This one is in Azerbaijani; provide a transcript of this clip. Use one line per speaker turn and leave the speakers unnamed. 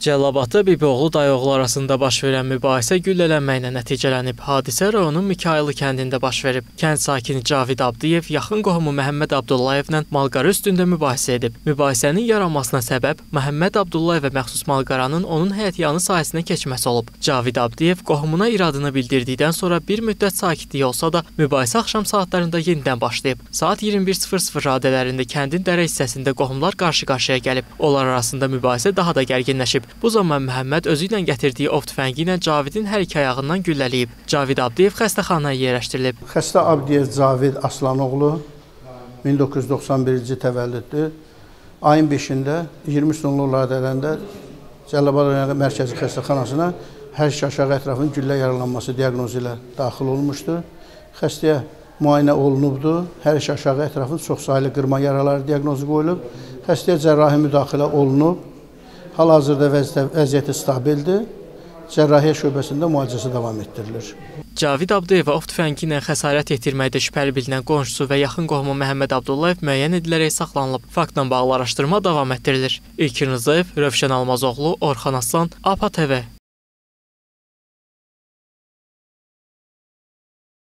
Cəlilabadda Bibioğlu dayıoğlu arasında baş verən mübahisə güllələnməklə nəticələnib. Hadisə rayonun Mikayılı kəndində baş verib. Kənd sakini Cavid Abdiyev yaxın qohumu Məhəmməd Abdullayevlə malqara üstündə mübahisə edib. Mübahisənin yaranmasına səbəb Məhəmməd Abdullayevə məxsus malqaranın onun həyətyanı sahəsinə keçməsi olub. Cavid Abdiyev qohumuna iradını bildirdikdən sonra bir müddət sakitlik olsa da, mübahisə axşam saatlarında yenidən başlayıb. Saat 21:00 radələrində kəndin dərə hissəsində qohumlar qarşı-qarşıya gəlib. Onlar arasında mübahisə daha da gərginləşib. Bu zaman Məhəmməd özü ilə gətirdiyi ov tüfəngi ilə Cavidin hər iki ayağından güllələyib. Cavid Abdiyev xəstəxanaya yerləşdirilib.
Xəstə Abdiyev Cavid Aslanoğlu 1991-ci təvəllüddür. Ayın 5-də 23 nolu radələrində Cəlilabad Mərkəzi Xəstəxanasına hər iki aşağı ətrafının güllə yaralanması diaqnozu ilə daxil olmuşdur. Xəstəyə müayinə olunubdur. Hər iki aşağı ətrafının çox saylı qırma yaraları diaqnozu qoyulub. Xəstəyə cərrahi müdaxilə olunub. Hal-hazırda vəziyyəti stabildir. Cərrahiyyə şöbəsində müalicəsi davam etdirilir.
Cavid Abdiyevə ov tüfəngi ilə xəsarət yetirməkdə şübhəli bilinən qonşusu və yaxın qohumu Məhəmməd Abdullayev müəyyən edilərək saxlanılıb. Faktla bağlı araşdırma davam etdirilir. İlkin Rzayev, Rövşən Almazoğlu, Orxan Aslan, APA TV.